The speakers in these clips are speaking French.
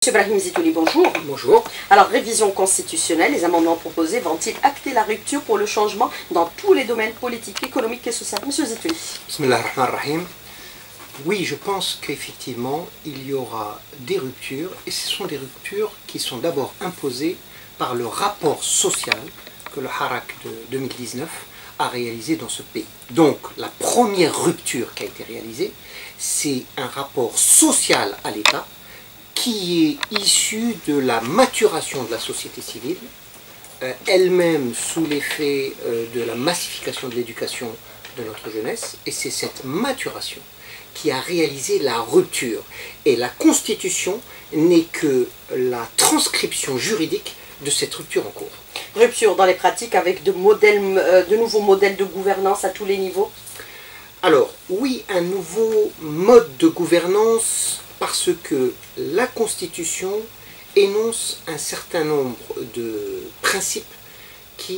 Monsieur Brahim Zitouni, bonjour. Bonjour. Alors, révision constitutionnelle, les amendements proposés vont-ils acter la rupture pour le changement dans tous les domaines politiques, économiques et sociaux? Monsieur Zitouni. Bismillah ar-Rahman ar-Rahim. Oui, je pense qu'effectivement, il y aura des ruptures, et ce sont des ruptures qui sont d'abord imposées par le rapport social que le Harak de 2019 a réalisé dans ce pays. Donc, la première rupture qui a été réalisée, c'est un rapport social à l'État qui est issu de la maturation de la société civile, elle-même sous l'effet de la massification de l'éducation de notre jeunesse, et c'est cette maturation qui a réalisé la rupture. Et la Constitution n'est que la transcription juridique de cette rupture en cours. Rupture dans les pratiques avec de nouveaux modèles de gouvernance à tous les niveaux? Alors, oui, un nouveau mode de gouvernance parce que la Constitution énonce un certain nombre de principes qui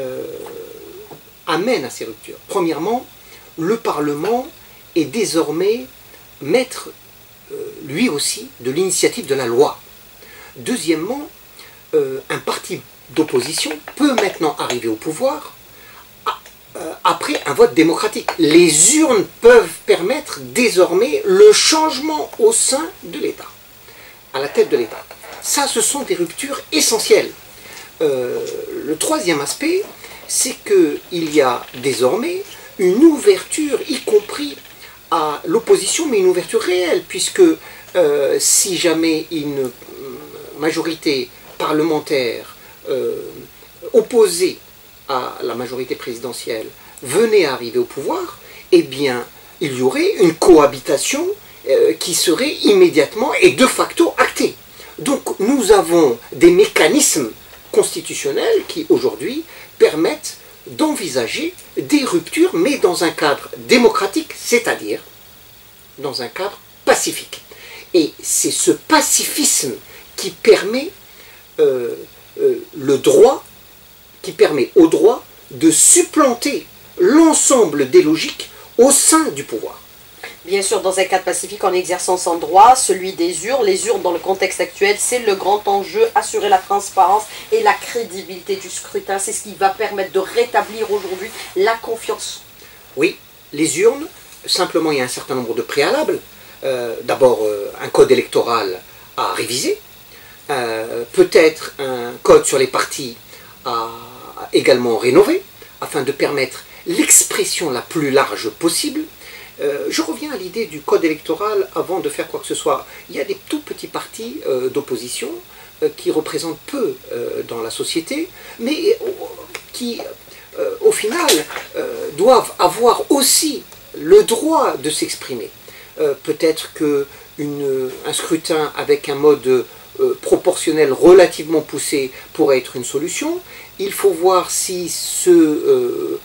amènent à ces ruptures. Premièrement, le Parlement est désormais maître, lui aussi, de l'initiative de la loi. Deuxièmement, un parti d'opposition peut maintenant arriver au pouvoir après un vote démocratique. Les urnes peuvent permettre désormais le changement au sein de l'État, à la tête de l'État. Ça, ce sont des ruptures essentielles. Le troisième aspect, c'est qu'il y a désormais une ouverture, y compris à l'opposition, mais une ouverture réelle, puisque si jamais une majorité parlementaire opposée à la majorité présidentielle venait à arriver au pouvoir, eh bien, il y aurait une cohabitation qui serait immédiatement et de facto actée. Donc, nous avons des mécanismes constitutionnels qui, aujourd'hui, permettent d'envisager des ruptures, mais dans un cadre démocratique, c'est-à-dire dans un cadre pacifique. Et c'est ce pacifisme qui permet qui permet au droit de supplanter l'ensemble des logiques au sein du pouvoir. Bien sûr, dans un cadre pacifique, en exerçant son droit, celui des urnes. Les urnes, dans le contexte actuel, c'est le grand enjeu, assurer la transparence et la crédibilité du scrutin. C'est ce qui va permettre de rétablir aujourd'hui la confiance. Oui, les urnes, simplement il y a un certain nombre de préalables. D'abord, un code électoral à réviser. Peut-être un code sur les partis à également rénover, afin de permettre l'expression la plus large possible. Je reviens à l'idée du code électoral avant de faire quoi que ce soit. Il y a des tout petits partis d'opposition qui représentent peu dans la société, mais qui, au final, doivent avoir aussi le droit de s'exprimer. Peut-être qu'un scrutin avec un mode proportionnel relativement poussé pourrait être une solution. Il faut voir si ce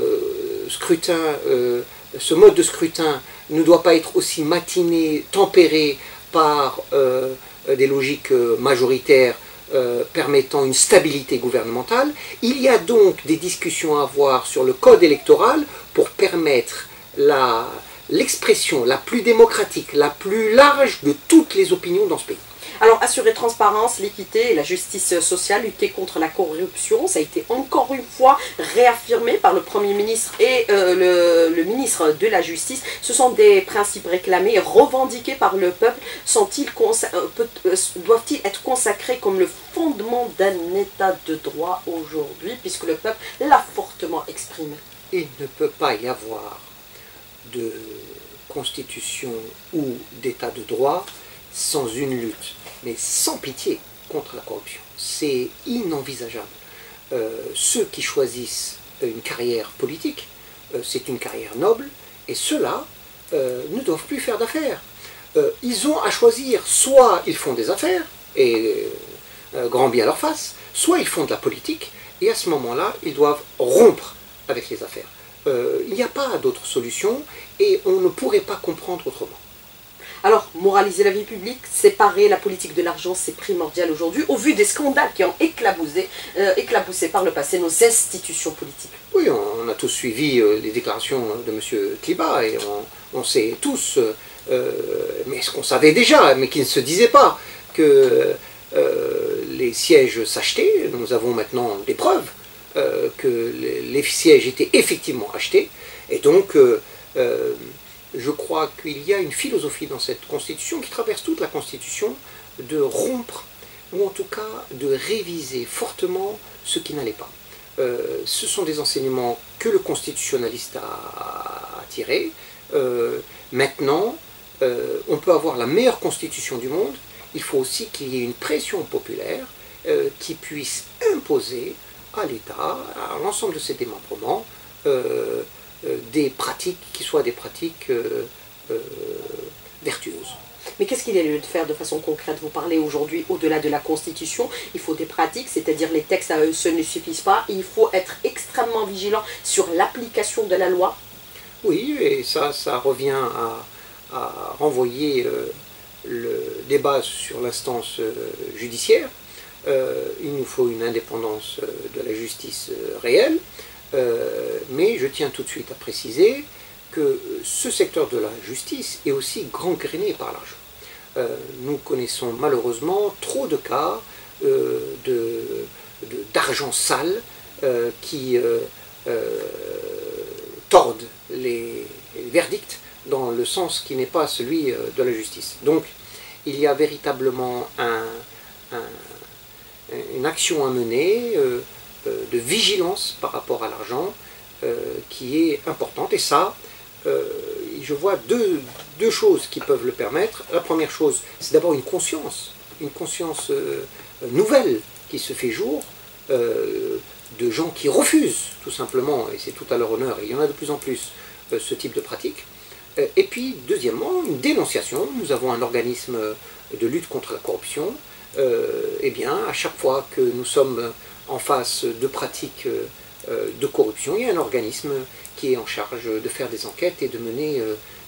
mode de scrutin ne doit pas être aussi matiné, tempéré par des logiques majoritaires permettant une stabilité gouvernementale. Il y a donc des discussions à avoir sur le code électoral pour permettre l'expression la plus démocratique, la plus large de toutes les opinions dans ce pays. Alors, assurer transparence, l'équité et la justice sociale, lutter contre la corruption, ça a été encore une fois réaffirmé par le Premier ministre et le ministre de la Justice. Ce sont des principes réclamés et revendiqués par le peuple. Doivent-ils être consacrés comme le fondement d'un état de droit aujourd'hui, puisque le peuple l'a fortement exprimé? Il ne peut pas y avoir de constitution ou d'état de droit sans une lutte, mais sans pitié, contre la corruption. C'est inenvisageable. Ceux qui choisissent une carrière politique, c'est une carrière noble, et ceux-là ne doivent plus faire d'affaires. Ils ont à choisir, soit ils font des affaires, et grand bien à leur face, soit ils font de la politique, et à ce moment-là, ils doivent rompre avec les affaires. Il n'y a pas d'autre solution, et on ne pourrait pas comprendre autrement. Alors, moraliser la vie publique, séparer la politique de l'argent, c'est primordial aujourd'hui, au vu des scandales qui ont éclaboussé par le passé nos institutions politiques. Oui, on a tous suivi les déclarations de M. Tliba, et on sait tous, mais ce qu'on savait déjà, mais qui ne se disait pas, que les sièges s'achetaient. Nous avons maintenant des preuves que les sièges étaient effectivement achetés. Et donc, je crois qu'il y a une philosophie dans cette Constitution qui traverse toute la Constitution de rompre, ou en tout cas de réviser fortement ce qui n'allait pas. Ce sont des enseignements que le constitutionnaliste a tirés. Maintenant, on peut avoir la meilleure constitution du monde, il faut aussi qu'il y ait une pression populaire qui puisse imposer à l'État, à l'ensemble de ses démembrements, des pratiques qui soient des pratiques vertueuses. Mais qu'est-ce qu'il est lieu de faire de façon concrète? Vous parlez aujourd'hui, au-delà de la Constitution, il faut des pratiques, c'est-à-dire les textes à eux seuls ne suffisent pas, il faut être extrêmement vigilant sur l'application de la loi. Oui, et ça revient à renvoyer le débat sur l'instance judiciaire. Il nous faut une indépendance de la justice réelle, mais je tiens tout de suite à préciser que ce secteur de la justice est aussi gangréné par l'argent. Nous connaissons malheureusement trop de cas d'argent sale qui tordent les verdicts dans le sens qui n'est pas celui de la justice. Donc il y a véritablement une action à mener de vigilance par rapport à l'argent qui est importante, et ça, je vois deux choses qui peuvent le permettre. La première chose, c'est d'abord une conscience nouvelle qui se fait jour, de gens qui refusent tout simplement, et c'est tout à leur honneur, et il y en a de plus en plus, ce type de pratique. Et puis, deuxièmement, une dénonciation. Nous avons un organisme de lutte contre la corruption. Eh bien, à chaque fois que nous sommes en face de pratiques de corruption, il y a un organisme qui est en charge de faire des enquêtes et de mener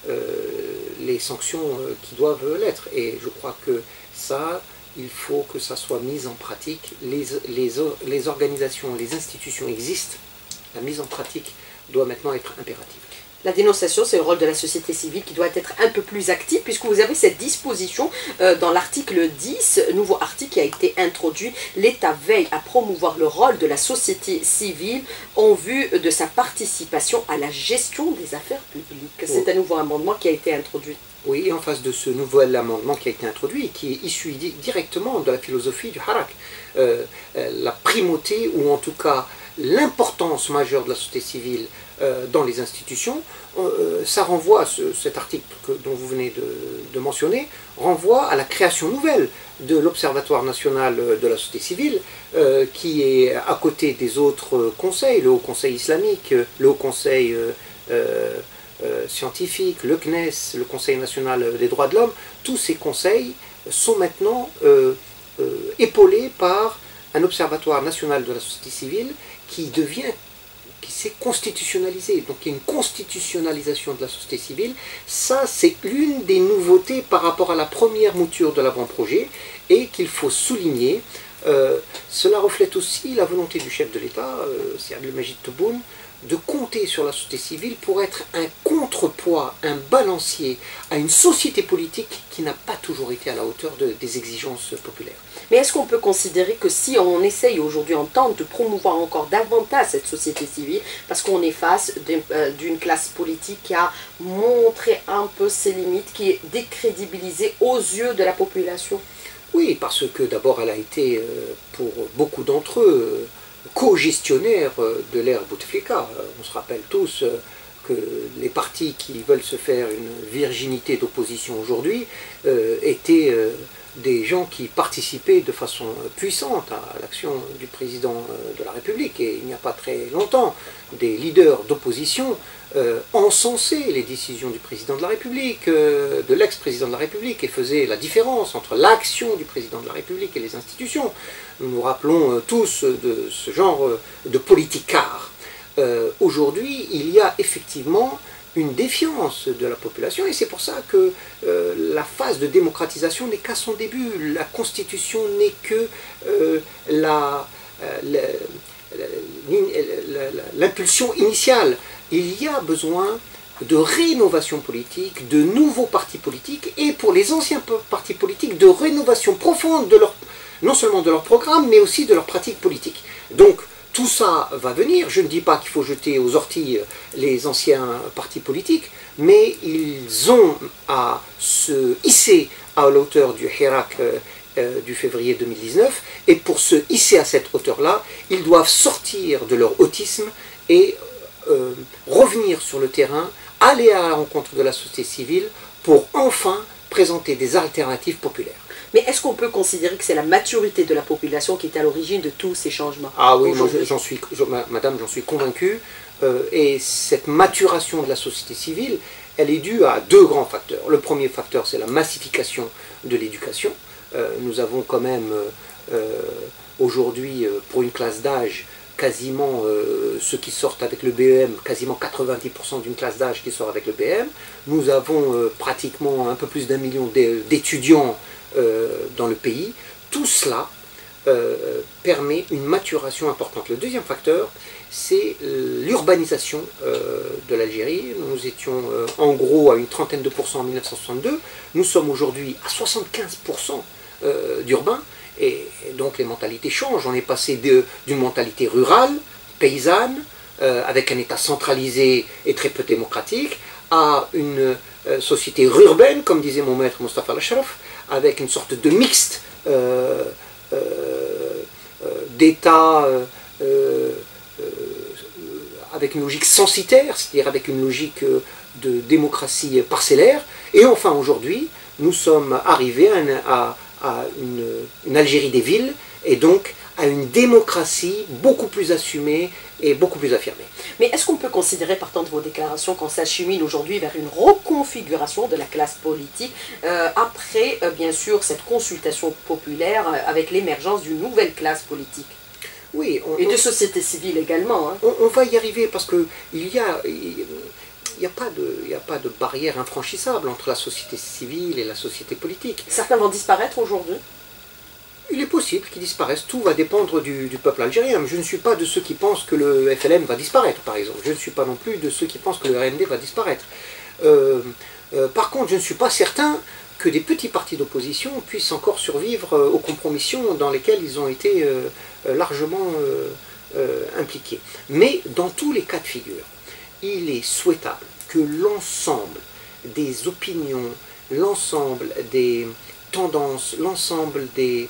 les sanctions qui doivent l'être. Et je crois que ça, il faut que ça soit mis en pratique. Les organisations, les institutions existent. La mise en pratique doit maintenant être impérative. La dénonciation, c'est le rôle de la société civile qui doit être un peu plus active, puisque vous avez cette disposition dans l'article 10, nouveau article qui a été introduit. L'État veille à promouvoir le rôle de la société civile en vue de sa participation à la gestion des affaires publiques. C'est un nouveau amendement qui a été introduit. Oui, en face de ce nouvel amendement qui a été introduit, qui est issu directement de la philosophie du Harak, la primauté, ou en tout cas l'importance majeure de la société civile dans les institutions, ça renvoie, cet article dont vous venez de mentionner, renvoie à la création nouvelle de l'Observatoire national de la société civile, qui est à côté des autres conseils, le Haut Conseil islamique, le Haut Conseil scientifique, le CNES, le Conseil national des droits de l'homme. Tous ces conseils sont maintenant épaulés par un Observatoire national de la société civile qui s'est constitutionnalisé. Donc il y a une constitutionnalisation de la société civile. Ça, c'est l'une des nouveautés par rapport à la première mouture de l'avant-projet, et qu'il faut souligner. Cela reflète aussi la volonté du chef de l'État, c'est Abdelmajid Tebboune, de compter sur la société civile pour être un contrepoids, un balancier à une société politique qui n'a pas toujours été à la hauteur des exigences populaires. Mais est-ce qu'on peut considérer que si on essaye aujourd'hui, on tente de promouvoir encore davantage cette société civile, parce qu'on est face d'une classe politique qui a montré un peu ses limites, qui est décrédibilisée aux yeux de la population? Oui, parce que d'abord elle a été, pour beaucoup d'entre eux, co-gestionnaire de l'ère Bouteflika. On se rappelle tous que les partis qui veulent se faire une virginité d'opposition aujourd'hui étaient des gens qui participaient de façon puissante à l'action du président de la République. Et il n'y a pas très longtemps, des leaders d'opposition encensaient les décisions du président de la République, de l'ex-président de la République, et faisaient la différence entre l'action du président de la République et les institutions. Nous nous rappelons tous de ce genre de politicard. Aujourd'hui, il y a effectivement une défiance de la population, et c'est pour ça que la phase de démocratisation n'est qu'à son début. La Constitution n'est que l'impulsion initiale. Il y a besoin de rénovation politique, de nouveaux partis politiques, et pour les anciens partis politiques, de rénovation profonde de leur, non seulement de leur programme, mais aussi de leur pratique politique. Donc, tout ça va venir. Je ne dis pas qu'il faut jeter aux orties les anciens partis politiques, mais ils ont à se hisser à la hauteur du Hirak du février 2019, et pour se hisser à cette hauteur-là, ils doivent sortir de leur autisme et revenir sur le terrain, aller à la rencontre de la société civile pour enfin présenter des alternatives populaires. Mais est-ce qu'on peut considérer que c'est la maturité de la population qui est à l'origine de tous ces changements? Ah oui, madame, j'en suis convaincu. Et cette maturation de la société civile, elle est due à deux grands facteurs. Le premier facteur, c'est la massification de l'éducation. Nous avons quand même aujourd'hui, pour une classe d'âge, quasiment ceux qui sortent avec le BEM, quasiment 90% d'une classe d'âge qui sort avec le BEM. Nous avons pratiquement un peu plus d'1 million d'étudiants dans le pays. Tout cela permet une maturation importante. Le deuxième facteur, c'est l'urbanisation de l'Algérie. Nous étions en gros à une trentaine de pourcents en 1962. Nous sommes aujourd'hui à 75% d'urbains. Et donc les mentalités changent. On est passé d'une mentalité rurale, paysanne, avec un État centralisé et très peu démocratique, à une société urbaine, comme disait mon maître Mostafa Al-Ashraf, avec une sorte de mixte d'État avec une logique censitaire, c'est-à-dire avec une logique de démocratie parcellaire. Et enfin aujourd'hui, nous sommes arrivés à une Algérie des villes, et donc à une démocratie beaucoup plus assumée et beaucoup plus affirmée. Mais est-ce qu'on peut considérer, partant de vos déclarations, qu'on s'achemine aujourd'hui vers une reconfiguration de la classe politique après, bien sûr, cette consultation populaire avec l'émergence d'une nouvelle classe politique? Oui. Et de société civile également. Hein. On va y arriver parce qu'il n'y a pas de barrière infranchissable entre la société civile et la société politique. Certains vont disparaître aujourd'hui? Il est possible qu'ils disparaissent, tout va dépendre du peuple algérien. Je ne suis pas de ceux qui pensent que le FLN va disparaître, par exemple. Je ne suis pas non plus de ceux qui pensent que le RND va disparaître. Par contre, je ne suis pas certain que des petits partis d'opposition puissent encore survivre aux compromissions dans lesquelles ils ont été largement impliqués. Mais dans tous les cas de figure, il est souhaitable que l'ensemble des opinions, l'ensemble des tendances, l'ensemble des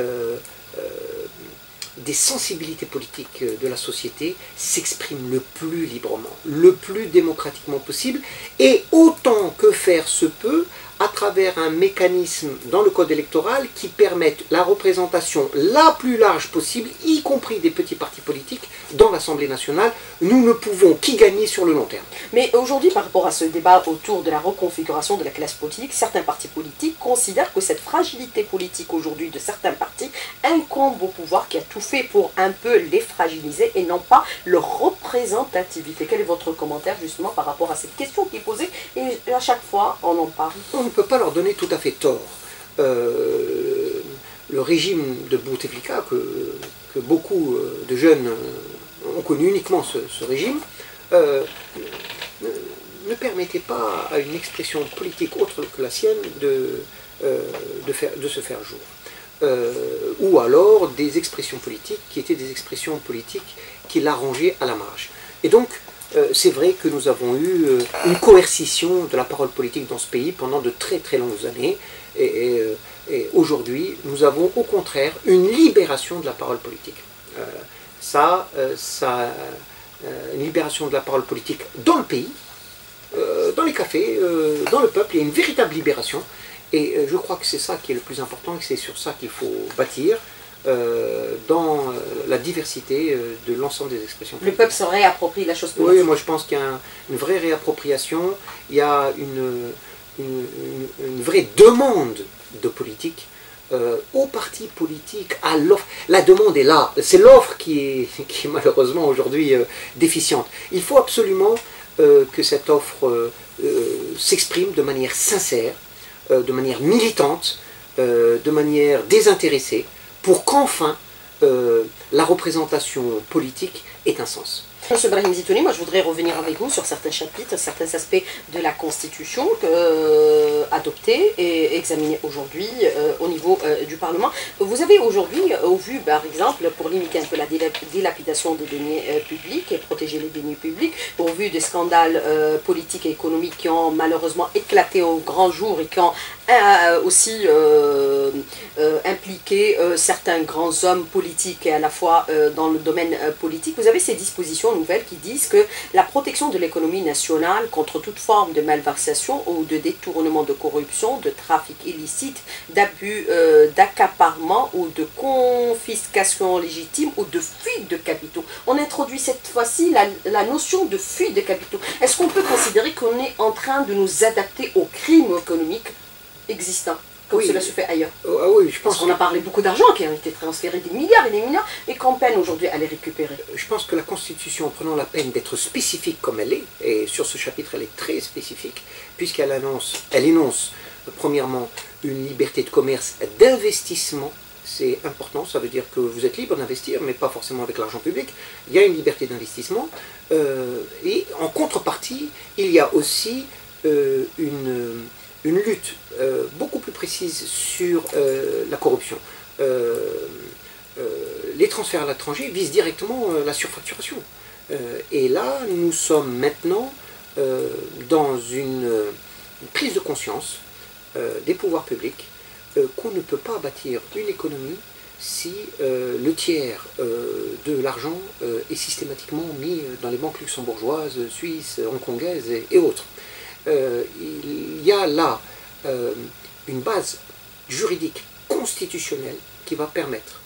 sensibilités politiques de la société s'expriment le plus librement, le plus démocratiquement possible, et autant que faire se peut à travers un mécanisme dans le code électoral qui permette la représentation la plus large possible, y compris des petits partis politiques, dans l'Assemblée nationale. Nous ne pouvons qu'y gagner sur le long terme. Mais aujourd'hui, par rapport à ce débat autour de la reconfiguration de la classe politique, certains partis politiques considèrent que cette fragilité politique aujourd'hui de certains partis incombe au pouvoir qui a tout fait pour un peu les fragiliser et non pas leur représentativité. Quel est votre commentaire justement par rapport à cette question qui est posée et à chaque fois on en parle? On ne peut pas leur donner tout à fait tort. Le régime de Bouteflika, que beaucoup de jeunes ont connu uniquement ce régime, ne permettait pas à une expression politique autre que la sienne de se faire jour. Ou alors des expressions politiques qui étaient des expressions politiques qui l'arrangeaient à la marge. Et donc, c'est vrai que nous avons eu une coercition de la parole politique dans ce pays pendant de très très longues années, et aujourd'hui nous avons au contraire une libération de la parole politique. Une libération de la parole politique dans le pays, dans les cafés, dans le peuple, il y a une véritable libération, et je crois que c'est ça qui est le plus important, et que c'est sur ça qu'il faut bâtir, dans la diversité de l'ensemble des expressions politiques. Le peuple se réapproprie la chose politique. Oui, moi je pense qu'il y a une vraie réappropriation, il y a une vraie demande de politique aux partis politiques, à l'offre. La demande est là, c'est l'offre qui est malheureusement aujourd'hui déficiente. Il faut absolument que cette offre s'exprime de manière sincère, de manière militante, de manière désintéressée, pour qu'enfin la représentation politique ait un sens. Monsieur Brahim Zitouni, moi je voudrais revenir avec vous sur certains chapitres, certains aspects de la Constitution adoptés et examinés aujourd'hui au niveau du Parlement. Vous avez aujourd'hui, au vu par exemple, pour limiter un peu la dilapidation des deniers publics et protéger les deniers publics, au vu des scandales politiques et économiques qui ont malheureusement éclaté au grand jour et qui ont aussi impliqué certains grands hommes politiques et à la fois dans le domaine politique, vous avez ces dispositions nouvelles qui disent que la protection de l'économie nationale contre toute forme de malversation ou de détournement de corruption, de trafic illicite, d'abus, d'accaparement ou de confiscation légitime ou de fuite de capitaux. On introduit cette fois-ci la notion de fuite de capitaux. Est-ce qu'on peut considérer qu'on est en train de nous adapter aux crimes économiques existants, comme cela se fait ailleurs? Oui, je pense. Parce qu'on a parlé beaucoup d'argent qui a été transféré, des milliards et des milliards, et qu'on peine aujourd'hui à les récupérer. Je pense que la Constitution, en prenant la peine d'être spécifique comme elle est, et sur ce chapitre elle est très spécifique, puisqu'elle énonce premièrement une liberté de commerce, d'investissement. C'est important, ça veut dire que vous êtes libre d'investir, mais pas forcément avec l'argent public. Il y a une liberté d'investissement, et en contrepartie, il y a aussi une lutte beaucoup plus précise sur la corruption. Les transferts à l'étranger visent directement la surfacturation. Et là, nous sommes maintenant dans une prise de conscience des pouvoirs publics qu'on ne peut pas bâtir une économie si le tiers de l'argent est systématiquement mis dans les banques luxembourgeoises, suisses, hongkongaises et autres. Il y a là une base juridique constitutionnelle qui va permettre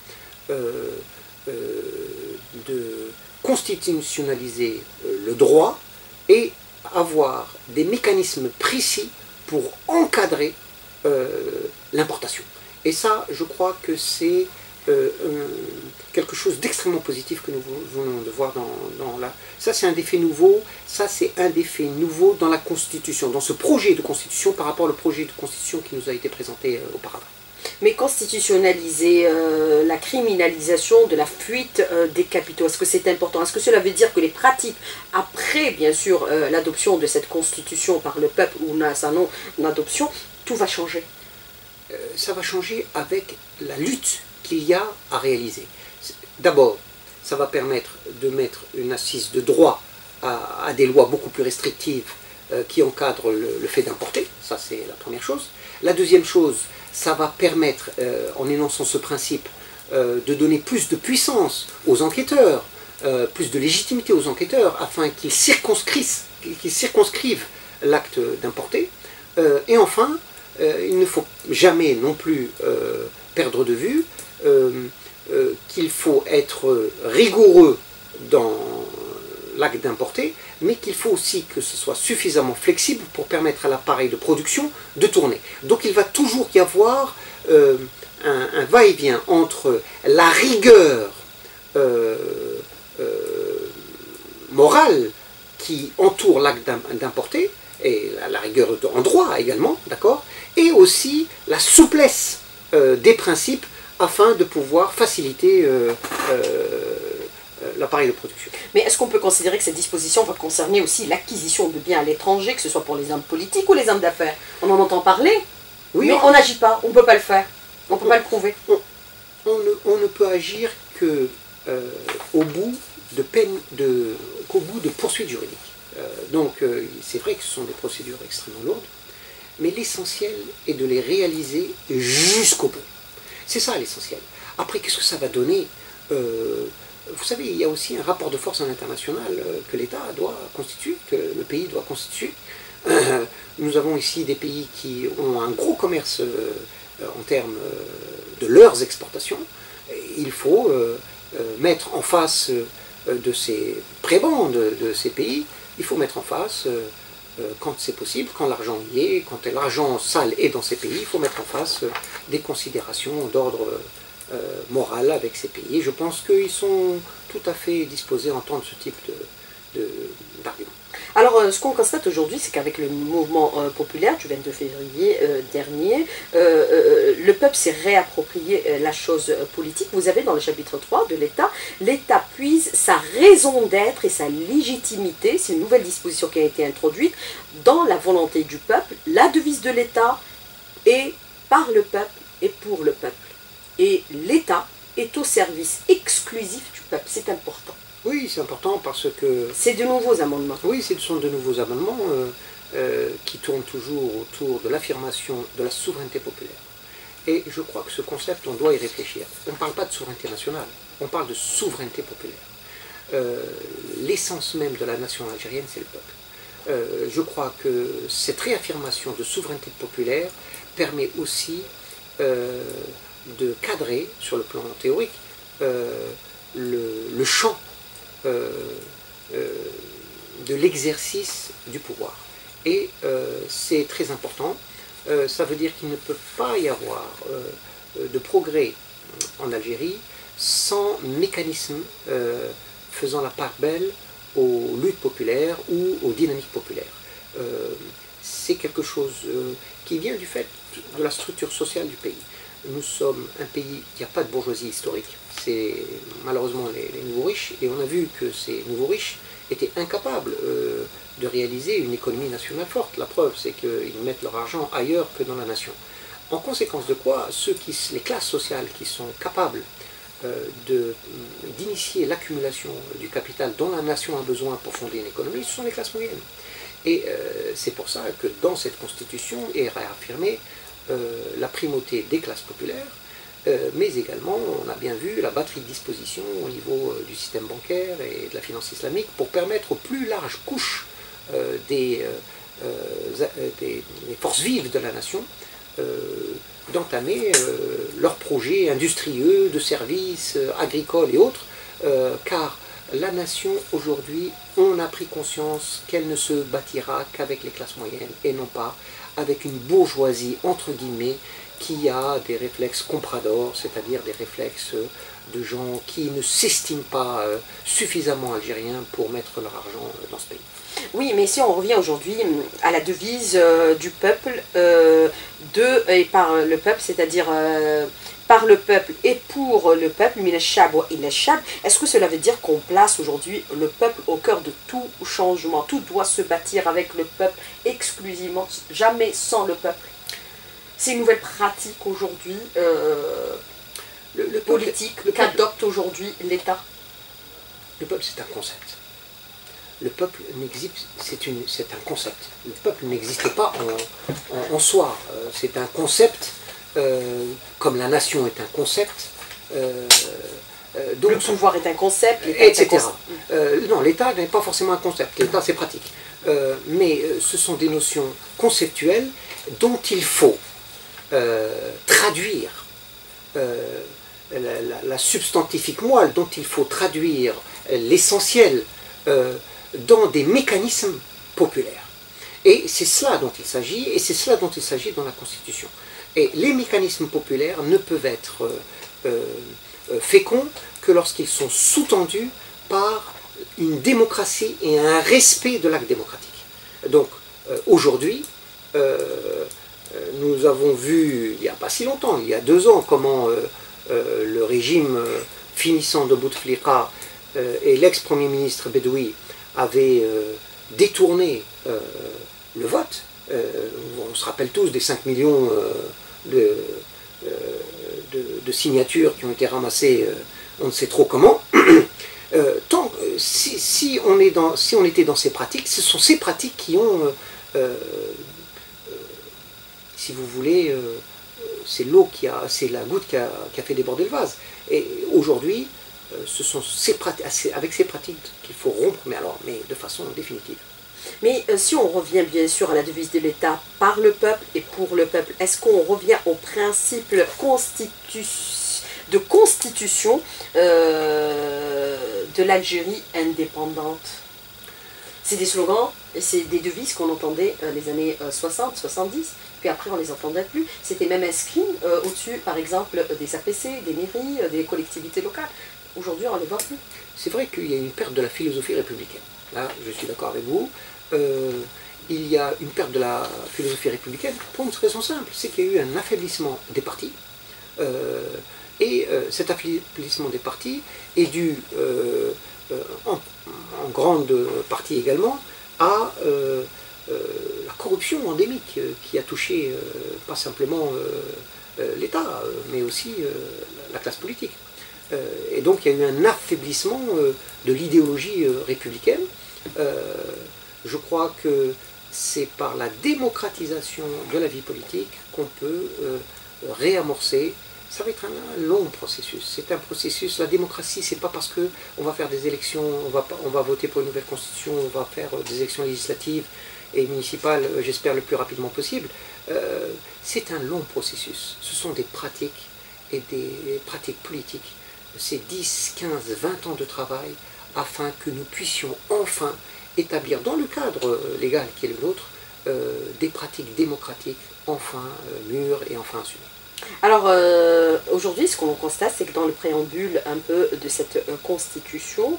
de constitutionnaliser le droit et avoir des mécanismes précis pour encadrer l'importation. Et ça, je crois que c'est quelque chose d'extrêmement positif que nous venons de voir dans la... Ça, c'est un des faits nouveaux. Ça, c'est un des faits nouveaux dans la Constitution, dans ce projet de Constitution par rapport au projet de Constitution qui nous a été présenté auparavant. Mais constitutionnaliser la criminalisation de la fuite des capitaux, est-ce que c'est important? Est-ce que cela veut dire que les pratiques, après bien sûr l'adoption de cette constitution par le peuple ou sa non-adoption, tout va changer? Ça va changer avec la lutte qu'il y a à réaliser. D'abord, ça va permettre de mettre une assise de droit à des lois beaucoup plus restrictives qui encadrent le fait d'importer. Ça, c'est la première chose. La deuxième chose, ça va permettre, en énonçant ce principe, de donner plus de puissance aux enquêteurs, plus de légitimité aux enquêteurs, afin qu'ils circonscrivent l'acte d'importer. Et enfin, il ne faut jamais non plus perdre de vue qu'il faut être rigoureux dans l'acte d'importer, mais qu'il faut aussi que ce soit suffisamment flexible pour permettre à l'appareil de production de tourner. Donc il va toujours y avoir un va-et-vient entre la rigueur morale qui entoure l'acte d'importer, et la rigueur en droit également, d'accord, et aussi la souplesse des principes afin de pouvoir faciliter l'appareil de production. Mais est-ce qu'on peut considérer que cette disposition va concerner aussi l'acquisition de biens à l'étranger, que ce soit pour les hommes politiques ou les hommes d'affaires? On en entend parler, oui, mais on n'agit pas, on ne peut pas le faire, on ne peut pas le prouver. On ne peut agir que au bout de poursuites juridiques. Donc c'est vrai que ce sont des procédures extrêmement lourdes, mais l'essentiel est de les réaliser jusqu'au bout. C'est ça l'essentiel. Après, qu'est-ce que ça va donner? Vous savez, il y a aussi un rapport de force en international que l'État doit constituer, que le pays doit constituer. Nous avons ici des pays qui ont un gros commerce en termes de leurs exportations. Il faut mettre en face de ces prébendes de ces pays, il faut mettre en face, quand c'est possible, quand l'argent y est, quand l'argent sale est dans ces pays, il faut mettre en face des considérations d'ordre moral avec ces pays. Je pense qu'ils sont tout à fait disposés à entendre ce type d'arguments. Alors, ce qu'on constate aujourd'hui, c'est qu'avec le mouvement populaire du 22 février dernier, le peuple s'est réapproprié la chose politique. Vous avez dans le chapitre 3 de l'État puise sa raison d'être et sa légitimité, c'est une nouvelle disposition qui a été introduite, dans la volonté du peuple. La devise de l'État est par le peuple et pour le peuple. Et l'État est au service exclusif du peuple, c'est important. Oui, c'est important parce que... C'est de nouveaux amendements. Oui, ce sont de nouveaux amendements qui tournent toujours autour de l'affirmation de la souveraineté populaire. Et je crois que ce concept, on doit y réfléchir. On ne parle pas de souveraineté nationale, on parle de souveraineté populaire. L'essence même de la nation algérienne, c'est le peuple. Je crois que cette réaffirmation de souveraineté populaire permet aussi de cadrer, sur le plan théorique, le champ de l'exercice du pouvoir. Et c'est très important. Ça veut dire qu'il ne peut pas y avoir de progrès en Algérie sans mécanisme faisant la part belle aux luttes populaires ou aux dynamiques populaires. C'est quelque chose qui vient du fait de la structure sociale du pays. Nous sommes un pays qui n'a pas de bourgeoisie historique. C'est malheureusement les nouveaux riches, et on a vu que ces nouveaux riches étaient incapables de réaliser une économie nationale forte. La preuve, c'est qu'ils mettent leur argent ailleurs que dans la nation. En conséquence de quoi, les classes sociales qui sont capables d'initier l'accumulation du capital dont la nation a besoin pour fonder une économie, ce sont les classes moyennes. Et c'est pour ça que dans cette constitution est réaffirmée la primauté des classes populaires, mais également, on a bien vu la batterie de dispositions au niveau du système bancaire et de la finance islamique pour permettre aux plus larges couches des forces vives de la nation d'entamer leurs projets industrieux, de services, agricoles et autres, car la nation aujourd'hui, on a pris conscience qu'elle ne se bâtira qu'avec les classes moyennes et non pas avec une bourgeoisie entre guillemets qui a des réflexes compradors, c'est-à-dire des réflexes de gens qui ne s'estiment pas suffisamment algériens pour mettre leur argent dans ce pays. Oui, mais si on revient aujourd'hui à la devise du peuple, de et par le peuple, c'est-à-dire par le peuple et pour le peuple, est-ce que cela veut dire qu'on place aujourd'hui le peuple au cœur de tout changement? Tout doit se bâtir avec le peuple exclusivement, jamais sans le peuple. C'est une nouvelle pratique aujourd'hui, politique, qu'adopte aujourd'hui l'État. Le peuple, c'est un concept. Le peuple n'existe, c'est un concept. Le peuple n'existe pas en soi. C'est un concept, comme la nation est un concept. Donc, le pouvoir est un concept, etc. Non, l'État n'est pas forcément un concept. L'État, c'est pratique. Mais ce sont des notions conceptuelles dont il faut traduire la substantifique moelle, dont il faut traduire l'essentiel dans des mécanismes populaires. Et c'est cela dont il s'agit, et c'est cela dont il s'agit dans la Constitution. Et les mécanismes populaires ne peuvent être féconds que lorsqu'ils sont sous-tendus par une démocratie et un respect de l'acte démocratique. Donc, aujourd'hui, nous avons vu, il n'y a pas si longtemps, il y a 2 ans, comment le régime finissant de Bouteflika et l'ex-premier ministre Bedoui avaient détourné le vote. On se rappelle tous des 5 millions de signatures qui ont été ramassées, on ne sait trop comment. Si on était dans ces pratiques, ce sont ces pratiques qui ont, si vous voulez, c'est la goutte qui a fait déborder le vase. Et aujourd'hui, ce sont avec ces pratiques qu'il faut rompre, mais de façon définitive. Mais si on revient bien sûr à la devise de l'État, par le peuple et pour le peuple, est-ce qu'on revient au principe de constitution de l'Algérie indépendante? C'est des slogans et c'est des devises qu'on entendait les années 60, 70, puis après on ne les entendait plus. C'était même inscrit au-dessus, par exemple, des APC, des mairies, des collectivités locales. Aujourd'hui, on ne les voit plus. C'est vrai qu'il y a une perte de la philosophie républicaine. là je suis d'accord avec vous, il y a une perte de la philosophie républicaine pour une raison simple, c'est qu'il y a eu un affaiblissement des partis, et cet affaiblissement des partis est dû en grande partie également à la corruption endémique qui a touché pas simplement l'État, mais aussi la classe politique. Et donc il y a eu un affaiblissement de l'idéologie républicaine. Je crois que c'est par la démocratisation de la vie politique qu'on peut réamorcer. Ça va être un long processus. C'est un processus. La démocratie, c'est pas parce que on va faire des élections, on va voter pour une nouvelle constitution, on va faire des élections législatives et municipales, j'espère le plus rapidement possible. C'est un long processus. Ce sont des pratiques et des pratiques politiques. C'est 10, 15, 20 ans de travail afin que nous puissions enfin établir dans le cadre légal qui est le nôtre des pratiques démocratiques enfin mûres et enfin assumées. Alors aujourd'hui, ce qu'on constate, c'est que dans le préambule un peu de cette constitution,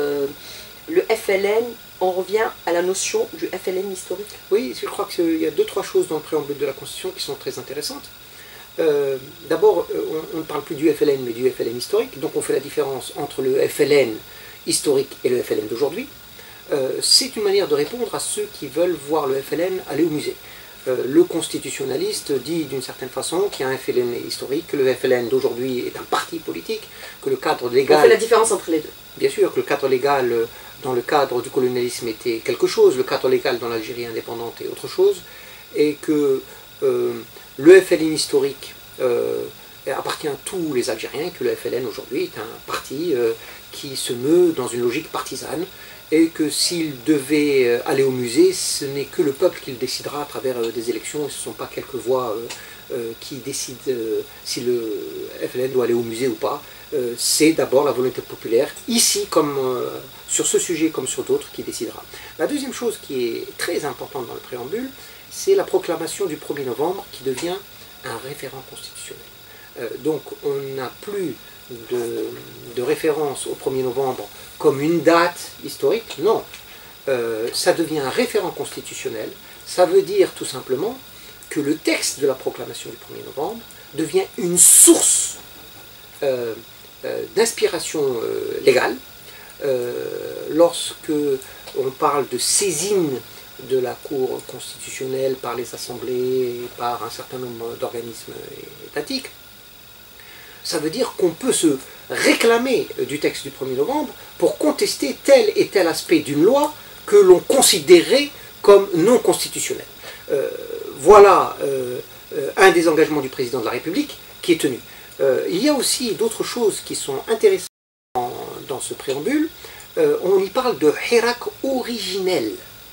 le FLN, on revient à la notion du FLN historique. Oui, je crois qu'il y a 2-3 choses dans le préambule de la constitution qui sont très intéressantes. D'abord, on ne parle plus du FLN, mais du FLN historique, donc on fait la différence entre le FLN historique et le FLN d'aujourd'hui. C'est une manière de répondre à ceux qui veulent voir le FLN aller au musée. Le constitutionnaliste dit d'une certaine façon qu'il y a un FLN historique, que le FLN d'aujourd'hui est un parti politique, que le cadre légal... On fait la différence entre les deux. Bien sûr, que le cadre légal dans le cadre du colonialisme était quelque chose, le cadre légal dans l'Algérie indépendante est autre chose, et que le FLN historique appartient à tous les Algériens, que le FLN aujourd'hui est un parti qui se meut dans une logique partisane, et que s'il devait aller au musée, ce n'est que le peuple qui le décidera à travers des élections, et ce ne sont pas quelques voix qui décident si le FLN doit aller au musée ou pas. C'est d'abord la volonté populaire, ici comme sur ce sujet comme sur d'autres, qui décidera. La deuxième chose qui est très importante dans le préambule, c'est la proclamation du 1er novembre qui devient un référent constitutionnel. Donc on n'a plus de référence au 1er novembre comme une date historique, non. Ça devient un référent constitutionnel. Ça veut dire tout simplement que le texte de la proclamation du 1er novembre devient une source d'inspiration légale. Lorsque on parle de saisine de la Cour constitutionnelle par les assemblées, par un certain nombre d'organismes étatiques, ça veut dire qu'on peut se réclamer du texte du 1er novembre pour contester tel et tel aspect d'une loi que l'on considérait comme non constitutionnel. Voilà un des engagements du président de la République qui est tenu. Il y a aussi d'autres choses qui sont intéressantes dans ce préambule. On y parle de Hirak originel,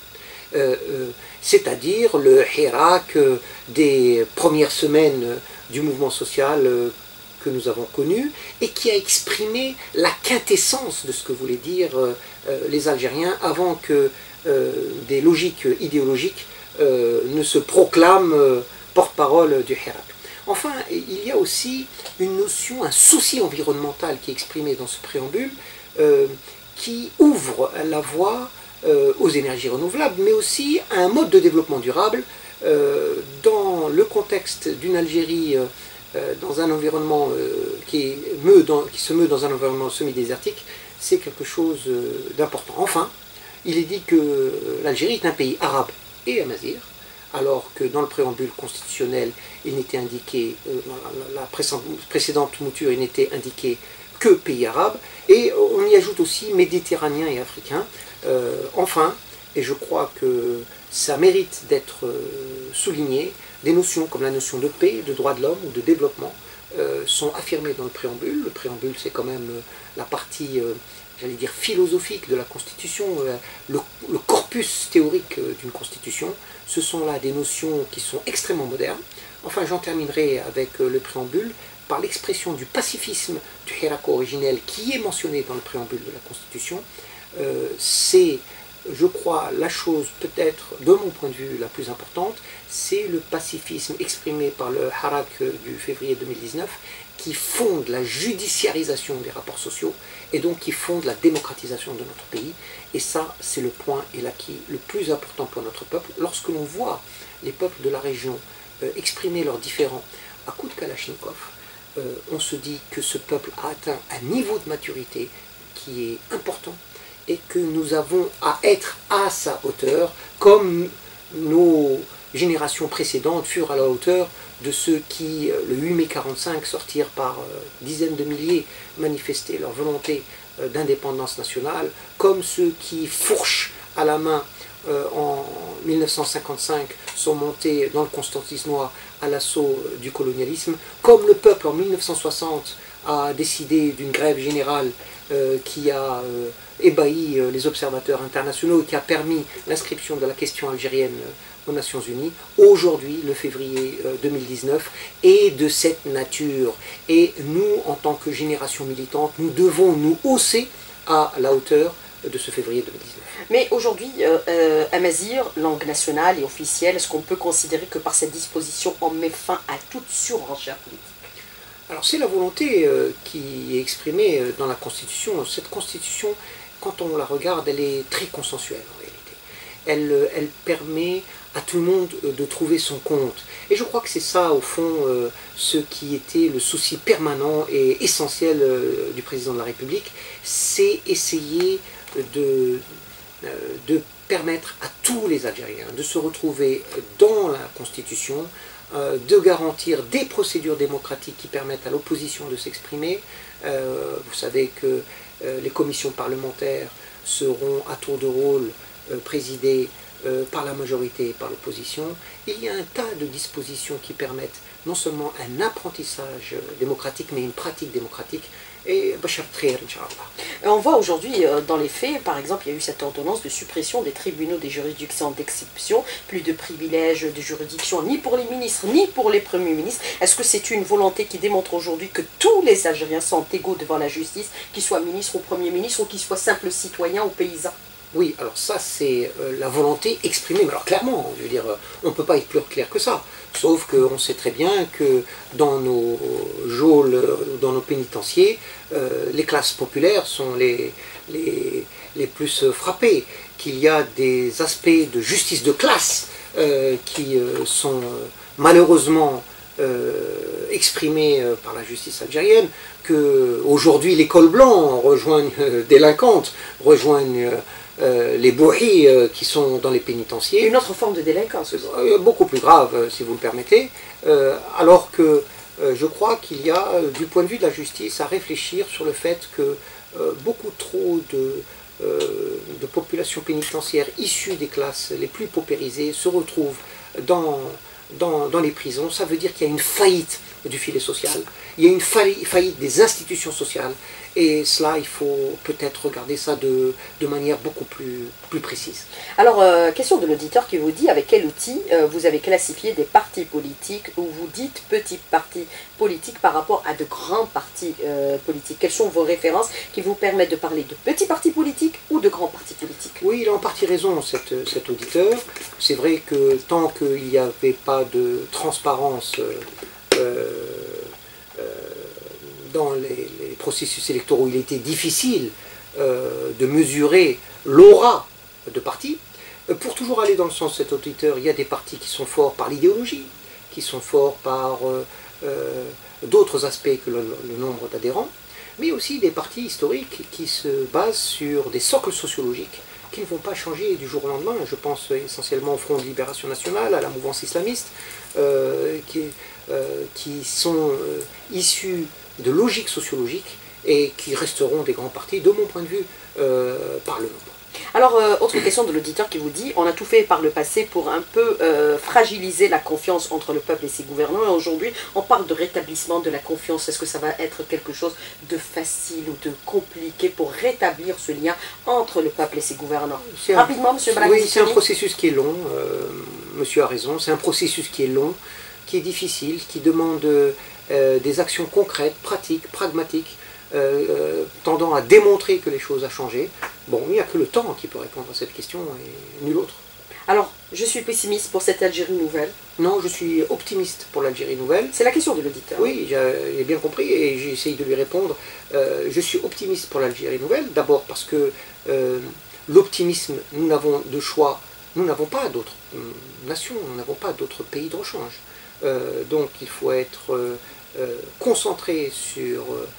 c'est-à-dire le Hirak des premières semaines du mouvement social que nous avons connu et qui a exprimé la quintessence de ce que voulaient dire les Algériens avant que des logiques idéologiques ne se proclament porte-parole du Hirak. Enfin, il y a aussi une notion, un souci environnemental qui est exprimé dans ce préambule qui ouvre la voie aux énergies renouvelables, mais aussi à un mode de développement durable dans le contexte d'une Algérie dans un environnement qui se meut dans un environnement semi-désertique. C'est quelque chose d'important. Enfin, il est dit que l'Algérie est un pays arabe et amazigh, alors que dans le préambule constitutionnel, il n'était indiqué, dans la précédente mouture, il n'était indiqué que pays arabe, et on y ajoute aussi méditerranéen et africain. Enfin, et je crois que ça mérite d'être souligné, des notions comme la notion de paix, de droit de l'homme ou de développement sont affirmées dans le préambule. Le préambule, c'est quand même la partie, j'allais dire, philosophique de la Constitution, le corpus théorique d'une Constitution. Ce sont là des notions qui sont extrêmement modernes. Enfin, j'en terminerai avec le préambule par l'expression du pacifisme du Hirak originel qui est mentionné dans le préambule de la Constitution. C'est je crois, la chose peut-être, de mon point de vue, la plus importante, c'est le pacifisme exprimé par le Harak du février 2019, qui fonde la judiciarisation des rapports sociaux et donc qui fonde la démocratisation de notre pays. Et ça, c'est le point et l'acquis le plus important pour notre peuple. Lorsque l'on voit les peuples de la région exprimer leurs différends à coups de Kalachnikov, on se dit que ce peuple a atteint un niveau de maturité qui est important et que nous avons à être à sa hauteur, comme nos générations précédentes furent à la hauteur de ceux qui, le 8 mai 1945, sortirent par dizaines de milliers manifester leur volonté d'indépendance nationale, comme ceux qui, fourches à la main, en 1955, sont montés dans le Constantinois à l'assaut du colonialisme, comme le peuple en 1960 a décidé d'une grève générale qui a ébahi les observateurs internationaux et qui a permis l'inscription de la question algérienne aux Nations Unies. Aujourd'hui, le février 2019 est de cette nature. Et nous, en tant que génération militante, nous devons nous hausser à la hauteur de ce février 2019. Mais aujourd'hui, Amazigh, langue nationale et officielle, est-ce qu'on peut considérer que par cette disposition, on met fin à toute surenchère politique? Alors c'est la volonté qui est exprimée dans la Constitution. Cette Constitution, quand on la regarde, elle est très consensuelle en réalité. Elle permet à tout le monde de trouver son compte. Et je crois que c'est ça, au fond, ce qui était le souci permanent et essentiel du président de la République, c'est essayer de permettre à tous les Algériens de se retrouver dans la Constitution, de garantir des procédures démocratiques qui permettent à l'opposition de s'exprimer. Vous savez que les commissions parlementaires seront à tour de rôle présidées par la majorité et par l'opposition. Il y a un tas de dispositions qui permettent non seulement un apprentissage démocratique, mais une pratique démocratique. Et Bachar Khir, Inch'Allah. On voit aujourd'hui dans les faits, par exemple, il y a eu cette ordonnance de suppression des tribunaux des juridictions d'exception, plus de privilèges de juridiction ni pour les ministres ni pour les premiers ministres. Est-ce que c'est une volonté qui démontre aujourd'hui que tous les Algériens sont égaux devant la justice, qu'ils soient ministres ou premiers ministres ou qu'ils soient simples citoyens ou paysans? Oui, alors ça c'est la volonté exprimée, mais alors clairement, je veux dire, on ne peut pas être plus clair que ça, sauf qu'on sait très bien que dans nos geôles, dans nos pénitenciers, les classes populaires sont les plus frappées, qu'il y a des aspects de justice de classe qui sont malheureusement exprimés par la justice algérienne, qu'aujourd'hui les cols blancs rejoignent délinquantes, rejoignent les bourris qui sont dans les pénitenciers. Une autre forme de délinquance. Beaucoup plus grave, si vous le permettez, alors que je crois qu'il y a, du point de vue de la justice, à réfléchir sur le fait que beaucoup trop de populations pénitentiaires issues des classes les plus paupérisées se retrouvent dans les prisons. Ça veut dire qu'il y a une faillite du filet social, il y a une faillite des institutions sociales, et cela, il faut peut-être regarder ça de manière beaucoup plus précise. Alors, question de l'auditeur qui vous dit avec quel outil vous avez classifié des partis politiques, ou vous dites petits partis politiques par rapport à de grands partis politiques. Quelles sont vos références qui vous permettent de parler de petits partis politiques ou de grands partis politiques? Oui, il a en partie raison, cet auditeur. C'est vrai que tant qu'il n'y avait pas de transparence dans les processus électoraux, il était difficile de mesurer l'aura de partis. Pour toujours aller dans le sens de cet auditeur, il y a des partis qui sont forts par l'idéologie, qui sont forts par d'autres aspects que le nombre d'adhérents, mais aussi des partis historiques qui se basent sur des socles sociologiques qui ne vont pas changer du jour au lendemain. Je pense essentiellement au Front de Libération Nationale, à la mouvance islamiste, qui sont issus de logiques sociologiques et qui resteront des grands partis, de mon point de vue, par le nombre. Alors, autre question de l'auditeur qui vous dit, on a tout fait par le passé pour un peu fragiliser la confiance entre le peuple et ses gouvernants, et aujourd'hui on parle de rétablissement de la confiance. Est-ce que ça va être quelque chose de facile ou de compliqué pour rétablir ce lien entre le peuple et ses gouvernants? Rapidement, monsieur Balak. Oui, c'est un processus qui est long, monsieur a raison, c'est un processus qui est long, qui est difficile, qui demande des actions concrètes, pratiques, pragmatiques, tendant à démontrer que les choses ont changé. Bon, il n'y a que le temps qui peut répondre à cette question et nul autre. Alors, je suis pessimiste pour cette Algérie nouvelle. Non, je suis optimiste pour l'Algérie nouvelle. C'est la question de l'auditeur. Oui, j'ai bien compris et j'ai essayé de lui répondre. Je suis optimiste pour l'Algérie nouvelle, d'abord parce que l'optimisme, nous n'avons de choix, nous n'avons pas d'autres nations, nous n'avons pas d'autres pays de rechange. Donc il faut être concentré sur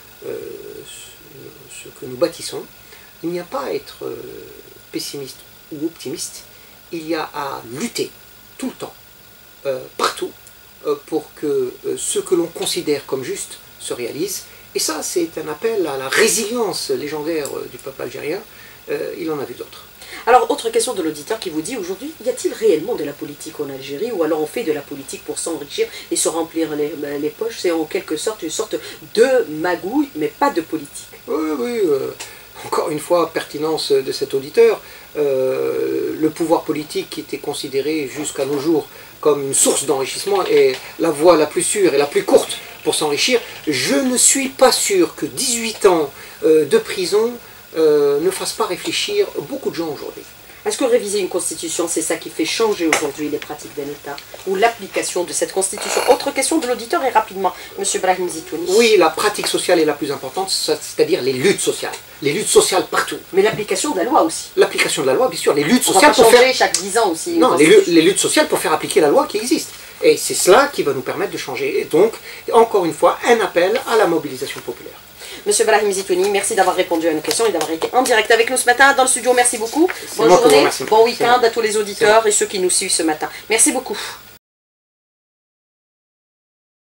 ce que nous bâtissons. Il n'y a pas à être pessimiste ou optimiste, il y a à lutter tout le temps, partout, pour que ce que l'on considère comme juste se réalise. Et ça, c'est un appel à la résilience légendaire du peuple algérien. Il en a vu d'autres. Alors, autre question de l'auditeur qui vous dit aujourd'hui, y a-t-il réellement de la politique en Algérie ou alors on fait de la politique pour s'enrichir et se remplir les poches? C'est en quelque sorte une sorte de magouille, mais pas de politique. Oui, oui. Encore une fois, pertinence de cet auditeur. Le pouvoir politique qui était considéré jusqu'à nos jours comme une source d'enrichissement est la voie la plus sûre et la plus courte pour s'enrichir. Je ne suis pas sûr que 18 ans de prison ne fasse pas réfléchir beaucoup de gens aujourd'hui. Est-ce que réviser une constitution, c'est ça qui fait changer aujourd'hui les pratiques d'un État ou l'application de cette constitution? Autre question de l'auditeur et rapidement, M. Brahim Zitouni. Oui, la pratique sociale est la plus importante, c'est-à-dire les luttes sociales. Les luttes sociales partout. Mais l'application de la loi aussi. L'application de la loi, bien sûr. Les luttes on sociales va pas pour changer faire... chaque 10 ans aussi. Non, les luttes sociales pour faire appliquer la loi qui existe. Et c'est cela qui va nous permettre de changer. Et donc, encore une fois, un appel à la mobilisation populaire. Monsieur Brahim Zitouni, merci d'avoir répondu à nos questions et d'avoir été en direct avec nous ce matin dans le studio. Merci beaucoup. Bonne journée, bon week-end à tous les auditeurs et ceux qui nous suivent ce matin. Merci beaucoup.